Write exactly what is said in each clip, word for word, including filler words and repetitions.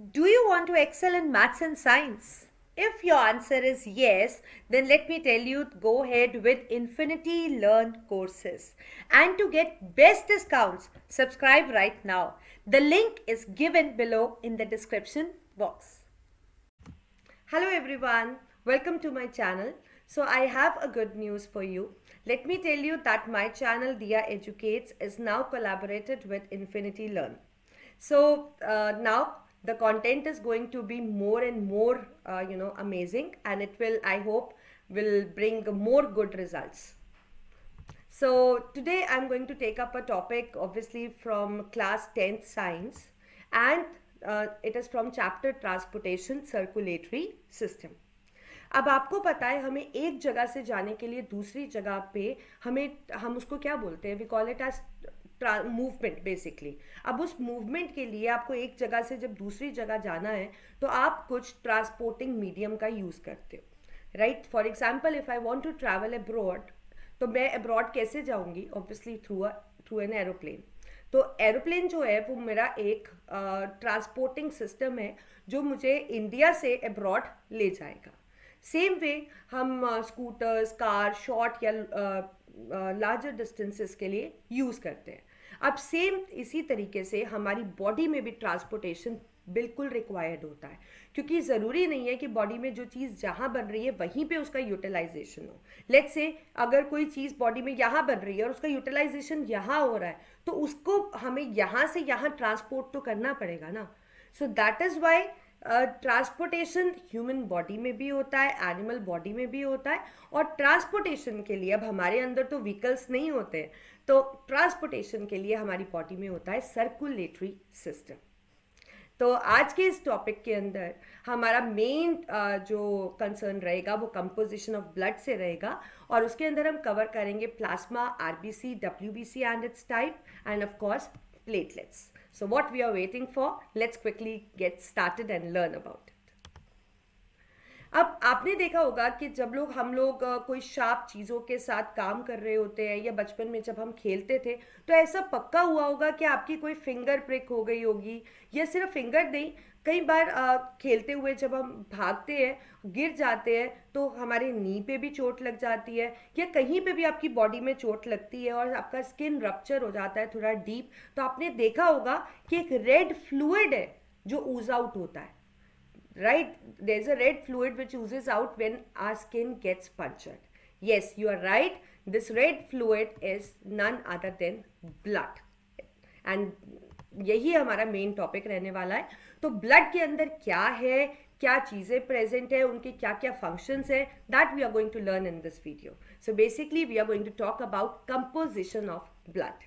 Do you want to excel in maths and science? If your answer is yes, then let me tell you, go ahead with Infinity Learn courses. And to get best discounts, subscribe right now. The link is given below in the description box. Hello everyone, welcome to my channel. So I have a good news for you. Let me tell you that my channel Dia Educates is now collaborated with Infinity Learn. So uh, now the content is going to be more and more uh, you know amazing, and it will, I hope, will bring more good results. So today I'm going to take up a topic obviously from class tenth science, and uh, it is from chapter transportation circulatory system. अब आपको पता है, हमें एक जगह से जाने के लिए दूसरी जगह पे हमें हम उसको क्या बोलते हैं, we call it as movement basically. अब उस मूवमेंट के लिए आपको एक जगह से जब दूसरी जगह जाना है तो आप कुछ ट्रांसपोर्टिंग मीडियम का यूज़ करते हो, right. For example, if I want to travel abroad, तो मैं अब्रॉड कैसे जाऊंगी? Obviously through a through an aeroplane. तो एरोप्लेन जो है वो मेरा एक ट्रांसपोर्टिंग uh, सिस्टम है जो मुझे इंडिया से अब्रॉड ले जाएगा. सेम वे हम स्कूटर्स, कार, शॉर्ट या लार्जर uh, डिस्टेंसेस uh, के लिए यूज़ करते हैं. अब सेम इसी तरीके से हमारी बॉडी में भी ट्रांसपोर्टेशन बिल्कुल रिक्वायर्ड होता है, क्योंकि ज़रूरी नहीं है कि बॉडी में जो चीज़ जहाँ बन रही है वहीं पे उसका यूटिलाइजेशन हो. लेट्स से अगर कोई चीज़ बॉडी में यहाँ बन रही है और उसका यूटिलाइजेशन यहाँ हो रहा है, तो उसको हमें यहाँ से यहाँ ट्रांसपोर्ट तो करना पड़ेगा ना. So that is why transportation human body में भी होता है, एनिमल बॉडी में भी होता है. और ट्रांसपोर्टेशन के लिए, अब हमारे अंदर तो व्हीकल्स नहीं होते हैं, तो ट्रांसपोर्टेशन के लिए हमारी बॉडी में होता है सर्कुलेटरी सिस्टम. तो आज के इस टॉपिक के अंदर हमारा मेन जो कंसर्न रहेगा वो कंपोजिशन ऑफ ब्लड से रहेगा, और उसके अंदर हम कवर करेंगे plasma, RBC, WBC and its type, and of course platelets. So what we are waiting for, let's quickly get started and learn about it. अब आपने देखा होगा कि जब लोग हम लोग कोई शार्प चीज़ों के साथ काम कर रहे होते हैं, या बचपन में जब हम खेलते थे, तो ऐसा पक्का हुआ होगा कि आपकी कोई फिंगर प्रिक हो गई होगी, या सिर्फ फिंगर नहीं, कई बार आ, खेलते हुए जब हम भागते हैं, गिर जाते हैं, तो हमारे नी पे भी चोट लग जाती है, या कहीं पे भी आपकी बॉडी में चोट लगती है और आपका स्किन रप्चर हो जाता है थोड़ा डीप, तो आपने देखा होगा कि एक रेड फ्लूइड है जो ऊज आउट होता है, right? There's a red fluid which oozes out when our skin gets punctured. Yes, you are right. This red fluid is none other than blood. And यही हमारा मेन टॉपिक रहने वाला है. तो ब्लड के अंदर क्या है, क्या चीज़ें प्रेजेंट है, उनके क्या क्या फंक्शंस है, that we are going to learn in this video. So basically we are going to talk about composition of blood.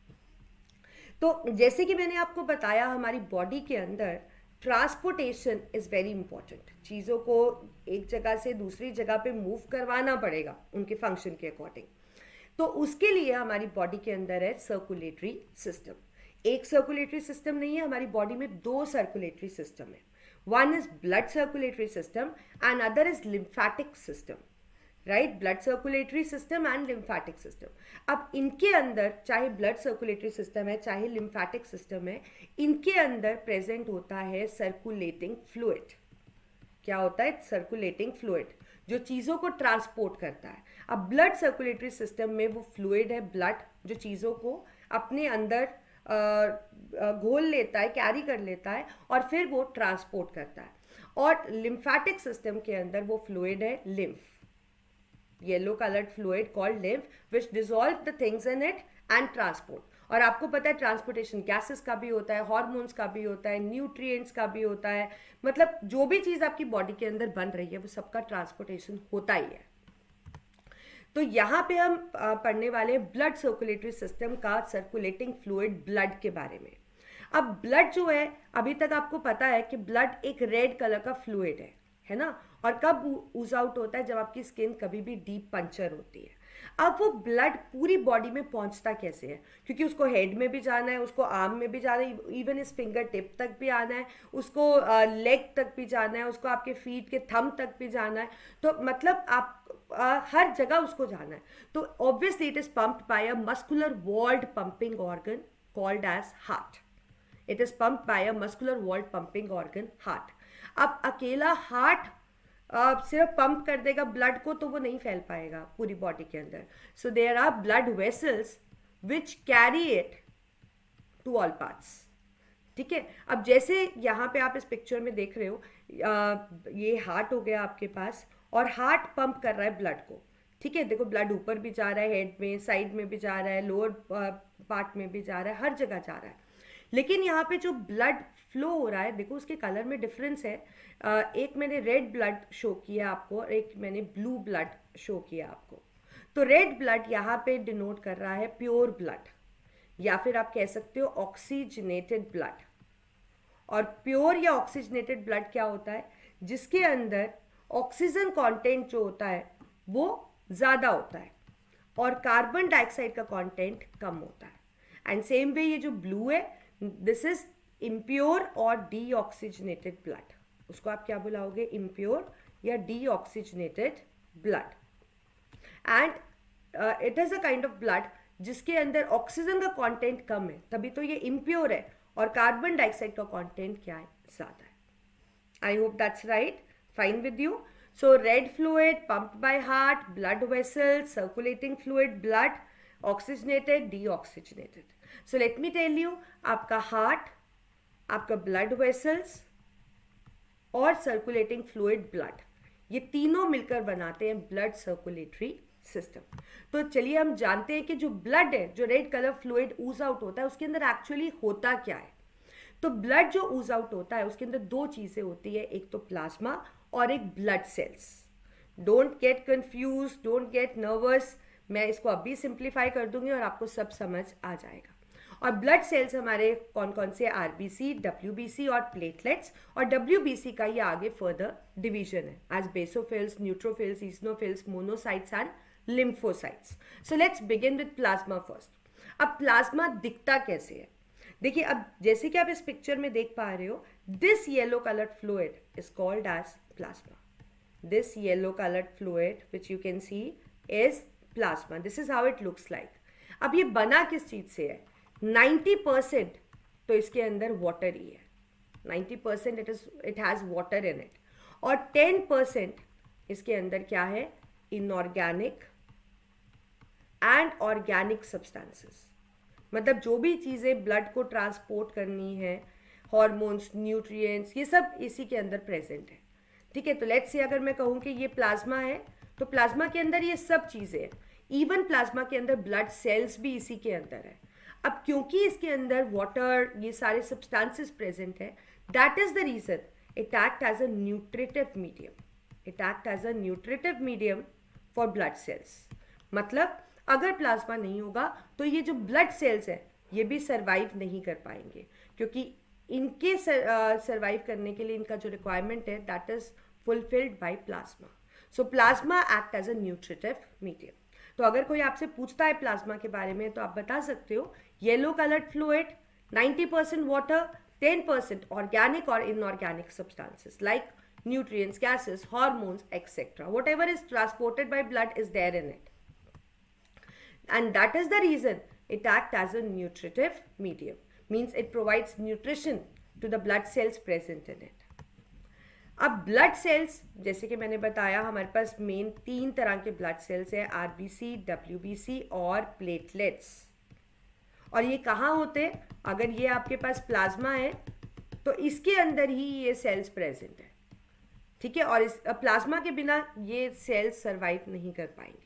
तो जैसे कि मैंने आपको बताया, हमारी बॉडी के अंदर ट्रांसपोर्टेशन इज़ वेरी इंपॉर्टेंट. चीज़ों को एक जगह से दूसरी जगह पे मूव करवाना पड़ेगा उनके फंक्शन के अकॉर्डिंग. तो उसके लिए हमारी बॉडी के अंदर है सर्कुलेटरी सिस्टम. एक सर्कुलेटरी सिस्टम नहीं है, हमारी बॉडी में दो सर्कुलेटरी सिस्टम है. One is blood circulatory system and other is lymphatic system, right? Blood circulatory system and lymphatic system. अब इनके अंदर, चाहे ब्लड सर्कुलेटरी सिस्टम है चाहे लिम्फेटिक सिस्टम है, इनके अंदर प्रेजेंट होता है सर्कुलेटिंग फ्लूइड. क्या होता है? सर्कुलेटिंग फ्लूइड, जो चीज़ों को ट्रांसपोर्ट करता है. अब ब्लड सर्कुलेटरी सिस्टम में वो फ्लूइड है, ब्लड, जो चीज़ों को अपने अंदर घोल लेता है, कैरी कर लेता है, और फिर वो ट्रांसपोर्ट करता है. और लिम्फेटिक सिस्टम के अंदर वो फ्लूइड है lymph, yellow coloured fluid called lymph, which dissolve the things in it and transport. और आपको पता है ट्रांसपोर्टेशन गैसेस का भी होता है, हार्मोन्स का भी होता है, न्यूट्रिएंट्स का भी होता है. मतलब जो भी चीज़ आपकी बॉडी के अंदर बन रही है वो सबका ट्रांसपोर्टेशन होता ही है. तो यहाँ पे हम पढ़ने वाले ब्लड सर्कुलेटरी सिस्टम का सर्कुलेटिंग फ्लूइड ब्लड के बारे में. अब ब्लड जो है, अभी तक आपको पता है कि ब्लड एक रेड कलर का फ्लूइड है है ना. और कब ऊज आउट होता है? जब आपकी स्किन कभी भी डीप पंचर होती है. अब वो ब्लड पूरी बॉडी में पहुंचता कैसे है? क्योंकि उसको हेड में भी जाना है, उसको आर्म में भी जाना है, इवन इस फिंगर टिप तक भी आना है, उसको लेग तक भी जाना है, उसको आपके फीट के थंब तक भी जाना है. तो मतलब आप आ, हर जगह उसको जाना है. तो obviously it is pumped by a muscular walled pumping organ called as heart. It is pump by a muscular walled pumping organ heart. अब अकेला हार्ट uh, सिर्फ पंप कर देगा ब्लड को तो वो नहीं फैल पाएगा पूरी बॉडी के अंदर. So there are blood vessels which carry it to all parts. ठीक है. अब जैसे यहाँ पे आप इस पिक्चर में देख रहे हो, आ, ये हार्ट हो गया आपके पास और हार्ट पंप कर रहा है ब्लड को. ठीक है. देखो ब्लड ऊपर भी जा रहा है, हेड में, साइड में भी जा रहा है, लोअर पार्ट में भी जा रहा है, हर जगह जा रहा है. लेकिन यहाँ पे जो ब्लड फ्लो हो रहा है, देखो उसके कलर में डिफरेंस है. आ, एक मैंने रेड ब्लड शो किया आपको और एक मैंने ब्लू ब्लड शो किया आपको. तो रेड ब्लड यहाँ पे डिनोट कर रहा है प्योर ब्लड, या फिर आप कह सकते हो ऑक्सीजनेटेड ब्लड. और प्योर या ऑक्सीजनेटेड ब्लड क्या होता है? जिसके अंदर ऑक्सीजन कंटेंट जो होता है वो ज़्यादा होता है और कार्बन डाइऑक्साइड का कंटेंट कम होता है. एंड सेम वे ये जो ब्लू है, दिस इज इम्प्योर और डीऑक्सीजनेटेड ब्लड. उसको आप क्या बुलाओगे? इम्प्योर या deoxygenated blood. And it is a kind of blood जिसके अंदर ऑक्सीजन का कंटेंट कम है, तभी तो ये इम्प्योर है. और कार्बन डाइऑक्साइड का कंटेंट क्या है? ज़्यादा है. I hope that's right. Fine with you. So red fluid pumped by heart, blood vessel, circulating fluid blood, oxygenated, deoxygenated. So let me tell you, आपका हार्ट, आपका ब्लड वेसल्स और circulating fluid blood, ये तीनों मिलकर बनाते हैं blood circulatory system. तो चलिए हम जानते हैं कि जो ब्लड है, जो red colour fluid ooze out होता है, उसके अंदर एक्चुअली होता क्या है. तो ब्लड जो ऊज आउट होता है उसके अंदर दो चीजें होती है, एक तो प्लाज्मा और एक blood cells. Don't get confuse, don't get nervous. मैं इसको अभी सिंप्लीफाई कर दूंगी और आपको सब समझ आ जाएगा. और ब्लड सेल्स हमारे कौन कौन से? आरबीसी, डब्ल्यूबीसी और प्लेटलेट्स. और डब्ल्यूबीसी का ये आगे फर्दर डिवीजन है as basophils, neutrophils, eosinophils, monocytes and lymphocytes. So let's begin with plasma first. अब प्लाज्मा दिखता कैसे है? देखिए, अब जैसे कि आप इस पिक्चर में देख पा रहे हो, this yellow coloured fluid is called as plasma. This yellow coloured fluid which you can see is plasma. This is how it looks like. अब ये बना किस चीज से है? नाइन्टी परसेंट तो इसके अंदर वाटर ही है. Ninety percent it is it has water in it. और टेन परसेंट इसके अंदर क्या है? Inorganic and organic substances. मतलब जो भी चीज़ें ब्लड को ट्रांसपोर्ट करनी है, हार्मोन्स, न्यूट्रिएंट्स, ये सब इसी के अंदर प्रेजेंट है. ठीक है. तो लेट्स से अगर मैं कहूँ कि ये प्लाज्मा है, तो प्लाज्मा के अंदर ये सब चीज़ें हैं. इवन प्लाज्मा के अंदर ब्लड सेल्स भी इसी के अंदर है. अब क्योंकि इसके अंदर वाटर, ये सारे सब्सटेंसेस प्रेजेंट है, that is the reason it act as a nutritive medium. It act as a nutritive medium for blood cells. मतलब अगर प्लाज्मा नहीं होगा तो ये जो ब्लड सेल्स है ये भी सर्वाइव नहीं कर पाएंगे, क्योंकि इनके सर्वाइव uh, करने के लिए इनका जो रिक्वायरमेंट है that is fulfilled by plasma. So plasma act as a nutritive medium. तो अगर कोई आपसे पूछता है प्लाज्मा के बारे में तो आप बता सकते हो yellow coloured fluid, ninety percent water, ten percent organic और inorganic substances like nutrients, gases, hormones, et cetera. Whatever is transported by blood is there in it. And that is the reason it acts as a nutritive medium. Means it provides nutrition to the blood cells present in it. अब blood cells, जैसे कि मैंने बताया, हमारे पास main तीन तरह के blood cells है, आरबीसी, डब्ल्यूबीसी और प्लेटलेट्स. और ये कहाँ होते हैं? अगर ये आपके पास प्लाज्मा है तो इसके अंदर ही ये सेल्स प्रेजेंट है. ठीक है. और इस प्लाज्मा के बिना ये सेल्स सरवाइव नहीं कर पाएंगे.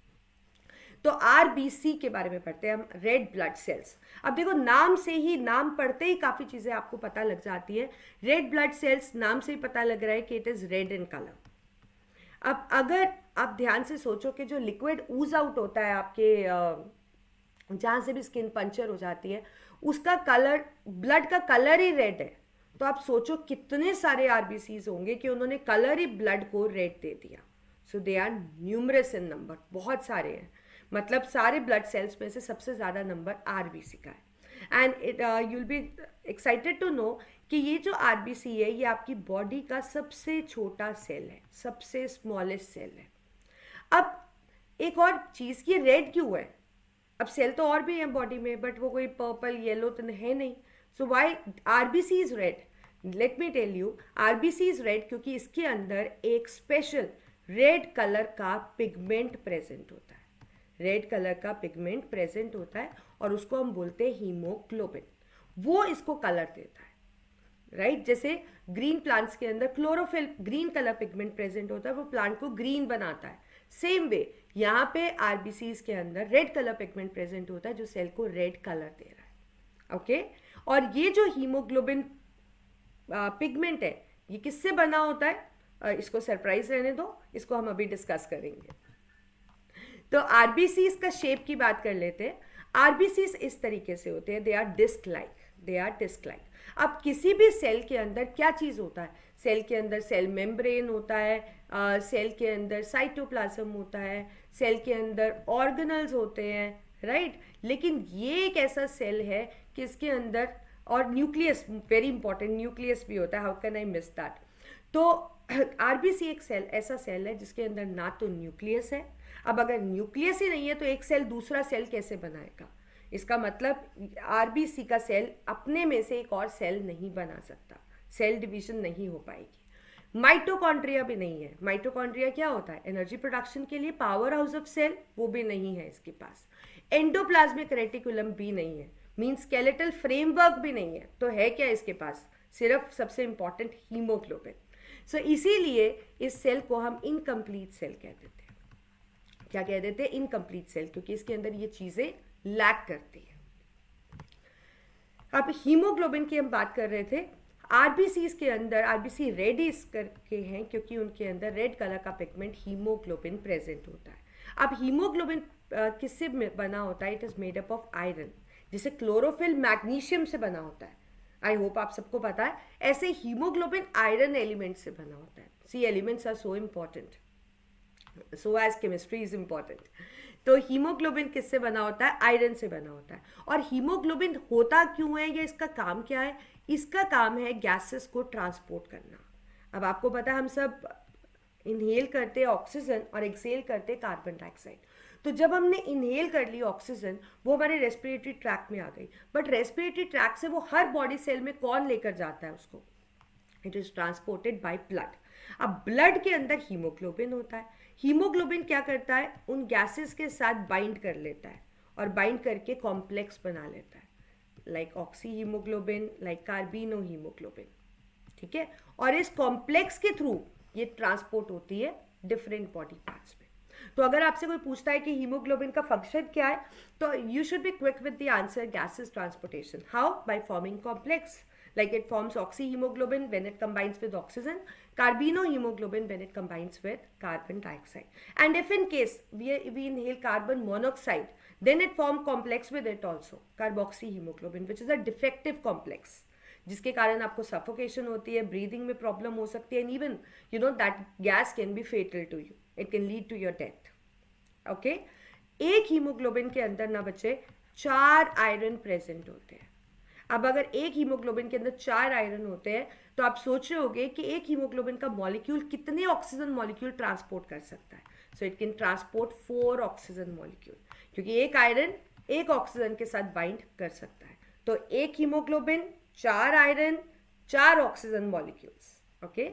तो आरबीसी के बारे में पढ़ते हैं हम, रेड ब्लड सेल्स. अब देखो, नाम से ही, नाम पढ़ते ही काफ़ी चीज़ें आपको पता लग जाती है. रेड ब्लड सेल्स, नाम से ही पता लग रहा है कि it is red in colour. अब अगर आप ध्यान से सोचो कि जो लिक्विड ऊज आउट होता है आपके जहाँ से भी स्किन पंचर हो जाती है, उसका कलर, ब्लड का कलर ही रेड है, तो आप सोचो कितने सारे आरबीसीज होंगे कि उन्होंने कलर ही ब्लड को रेड दे दिया. So they are numerous in number, बहुत सारे हैं. मतलब सारे ब्लड सेल्स में से सबसे ज़्यादा नंबर आरबीसी का है. And it you will be excited to know कि ये जो आरबीसी है ये आपकी बॉडी का सबसे छोटा सेल है, सबसे स्मॉलेस्ट सेल है. अब एक और चीज़, ये रेड क्यों है? अब सेल तो और भी हैं बॉडी में, बट वो कोई पर्पल, येलो तो है नहीं. So why RBC is red? Let me tell you, RBC is red क्योंकि इसके अंदर एक स्पेशल रेड कलर का पिगमेंट प्रेजेंट होता है, रेड कलर का पिगमेंट प्रेजेंट होता है और उसको हम बोलते हैं हीमोग्लोबिन। वो इसको कलर देता है, राइट right? जैसे ग्रीन प्लांट्स के अंदर chlorophyll green colour pigment present होता है, वो प्लांट को ग्रीन बनाता है। सेम वे यहाँ पे आरबीसीज के अंदर रेड कलर पिगमेंट प्रेजेंट होता है जो सेल को रेड कलर दे रहा है, ओके okay? और ये जो हीमोग्लोबिन पिगमेंट है ये किससे बना होता है? आ, इसको सरप्राइज रहने दो, इसको हम अभी डिस्कस करेंगे। तो आरबीसीज का शेप की बात कर लेते हैं। आरबीसीज इस तरीके से होते हैं, they are disc like, they are disc like. अब किसी भी सेल के अंदर क्या चीज़ होता है? सेल के अंदर सेल मेम्ब्रेन होता है, आ, सेल के अंदर साइटोप्लाज्म होता है, सेल के अंदर ऑर्गेनल्स होते हैं, राइट? लेकिन ये एक ऐसा सेल है कि इसके अंदर, और न्यूक्लियस, वेरी इंपॉर्टेंट, न्यूक्लियस भी होता है, how can I miss that? तो आरबीसी एक सेल, ऐसा सेल है जिसके अंदर ना तो न्यूक्लियस है। अब अगर न्यूक्लियस ही नहीं है तो एक सेल दूसरा सेल कैसे बनाएगा? इसका मतलब आरबीसी का सेल अपने में से एक और सेल नहीं बना सकता, सेल डिवीजन नहीं हो पाएगी। माइटोकॉन्ड्रिया भी नहीं है। माइटोकॉन्ड्रिया क्या होता है? एनर्जी प्रोडक्शन के लिए पावर हाउस ऑफ सेल, वो भी नहीं है इसके पास। एंडोप्लाज्मिक रेटिकुलम भी नहीं है, मीन्स स्केलेटल फ्रेमवर्क भी नहीं है। तो है क्या इसके पास? सिर्फ सबसे इंपॉर्टेंट हीमोग्लोबिन। सो so, इसीलिए इस सेल को हम इनकम्प्लीट सेल कह देते हैं। क्या कह देते हैं? इनकम्प्लीट सेल, क्योंकि इसके अंदर ये चीजें लैक करती है। अब हीमोग्लोबिन की हम बात कर रहे थे। आरबीसी के अंदर आरबीसी रेड इस करके हैं क्योंकि उनके अंदर रेड कलर का पिगमेंट हीमोग्लोबिन प्रेजेंट होता है। अब हीमोग्लोबिन किससे बना होता है? It is made up of iron, जिसे क्लोरोफिल मैग्नीशियम से बना होता है। आई होप आप सबको पता है। ऐसे हीमोग्लोबिन आयरन एलिमेंट से बना होता है। See elements are so important, so as chemistry is important. तो हीमोग्लोबिन किससे बना होता है? आयरन से बना होता है। और हीमोग्लोबिन होता क्यों है या इसका काम क्या है? इसका काम है गैसेस को ट्रांसपोर्ट करना। अब आपको पता है हम सब इनहेल करते हैं ऑक्सीजन और एक्सहेल करते हैं कार्बन डाइऑक्साइड। तो जब हमने इनहेल कर ली ऑक्सीजन, वो हमारे रेस्पिरेटरी ट्रैक में आ गई, बट रेस्पिरेटरी ट्रैक से वो हर बॉडी सेल में कौन लेकर जाता है उसको? It is transported by blood. अब ब्लड के अंदर हीमोग्लोबिन होता है। हीमोग्लोबिन क्या करता है? उन गैसेस के साथ बाइंड कर लेता है और बाइंड करके कॉम्प्लेक्स बना लेता है, like oxy haemoglobin, like carbino haemoglobin, ठीक है? और इस कॉम्प्लेक्स के थ्रू ये ट्रांसपोर्ट होती है डिफरेंट बॉडी पार्ट्स में। तो अगर आपसे कोई पूछता है कि हीमोग्लोबिन का फंक्शन क्या है, तो you should be quick with the answer, gases transportation. How? By forming complex, like it forms oxyhemoglobin when it combines with oxygen, carbinohemoglobin when it combines with carbon dioxide. And if in case we, we inhale carbon monoxide, then it forms complex with it also, carboxyhemoglobin, which is a defective complex, जिसके कारण आपको suffocation होती है, breathing में problem हो सकती है, and even you know that gas can be fatal to you, it can lead to your death, okay? एक हीमोग्लोबिन के अंदर ना बच्चे चार आयरन प्रेजेंट होते हैं। अब अगर एक हीमोग्लोबिन के अंदर चार आयरन होते हैं तो आप सोच रहे होगे कि एक हीमोग्लोबिन का मॉलिक्यूल कितने ऑक्सीजन मॉलिक्यूल ट्रांसपोर्ट कर सकता है? So it can transport four oxygen molecule, क्योंकि एक आयरन एक ऑक्सीजन के साथ बाइंड कर सकता है। तो एक हीमोग्लोबिन, चार आयरन, चार oxygen molecules, okay?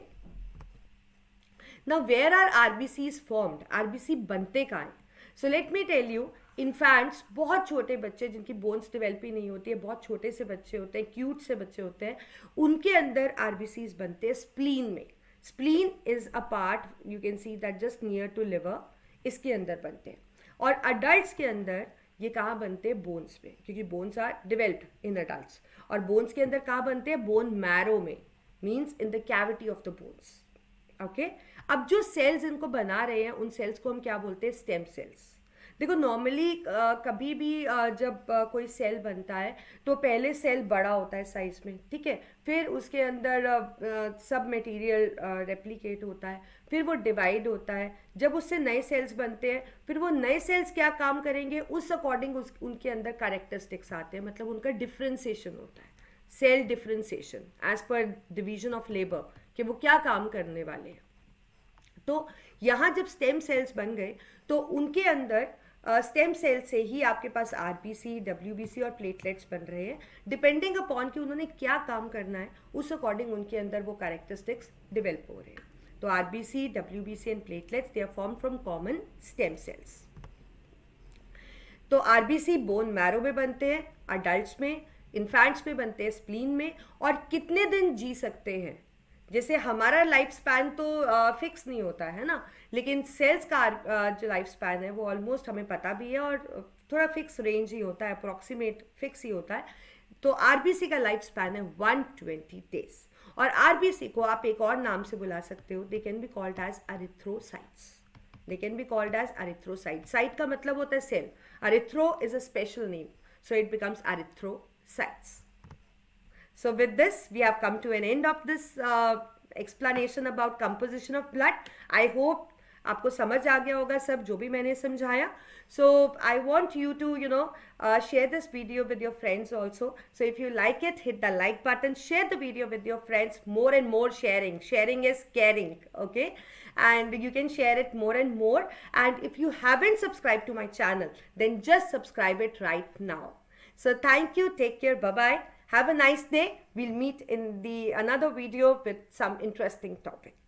Now where are RBCs formed? RBC बनते कहाँ हैं? So let me tell you, infants, बहुत छोटे बच्चे जिनकी बोन्स डेवलप ही नहीं होती है, बहुत छोटे से बच्चे होते हैं, क्यूट से बच्चे होते हैं, उनके अंदर आरबीसीज बनते हैं स्प्लीन में। Spleen is a part, you can see that just near to liver, इसके अंदर बनते हैं। और अडल्ट्स के अंदर ये कहाँ बनते हैं? बोन्स में, क्योंकि bones are developed in adults. और बोन्स के अंदर कहाँ बनते हैं? बोन मैरो में, means in the cavity of the bones, okay? अब जो सेल्स इनको बना रहे हैं उन सेल्स को हम क्या बोलते हैं? Stem cells. देखो नॉर्मली कभी भी uh, जब uh, कोई सेल बनता है तो पहले सेल बड़ा होता है साइज में, ठीक है? फिर उसके अंदर uh, सब मटेरियल रेप्लिकेट होता है, फिर वो डिवाइड होता है। जब उससे नए सेल्स बनते हैं, फिर वो नए सेल्स क्या काम करेंगे उस अकॉर्डिंग उस उनके अंदर कैरेक्टरिस्टिक्स आते हैं, मतलब उनका डिफ्रेंसिएशन होता है, cell differentiation as per division of labour, कि वो क्या काम करने वाले हैं। तो यहाँ जब स्टेम सेल्स बन गए तो उनके अंदर स्टेम सेल से ही आपके पास आरबीसी, डब्ल्यूबीसी और प्लेटलेट्स बन रहे हैं. डिपेंडिंग अपॉन कि उन्होंने क्या काम करना है, उस अकॉर्डिंग उनके अंदर वो कैरेक्टरिस्टिक्स डेवलप हो रहे हैं. तो RBC, WBC and platelets, they are form from common stem cells. तो आरबीसी बोन मैरो में बनते हैं, अडल्ट्स में, इन्फेंट्स में बनते हैं स्प्लीन में. और कितने दिन जी सकते हैं, जैसे हमारा लाइफ स्पैन तो फिक्स नहीं होता है ना, लेकिन सेल्स का uh, जो लाइफ स्पैन है वो ऑलमोस्ट हमें पता भी है और थोड़ा फिक्स रेंज ही होता है, अप्रॉक्सीमेट फिक्स ही होता है. तो आरबीसी का लाइफ स्पैन है वन ट्वेंटी डेज. और आरबीसी को आप एक और नाम से बुला सकते हो, they can be called as erythrocytes. They can be called as erythrocyte. Cyte का मतलब होता है cell. Erythro is a special name, so it becomes erythrocytes. So with this, we have come to an end of this uh, explanation about composition of blood. I hope आपको समझ आ गया होगा सब जो भी मैंने समझाया. So I want you to, you know, uh, share this video with your friends also. So if you like it, hit the like button, share the video with your friends. More and more sharing. Sharing is caring, okay? And you can share it more and more. And if you haven't subscribed to my channel, then just subscribe it right now. So thank you. Take care. Bye-bye. Have a nice day. We'll meet in the another video with some interesting topic.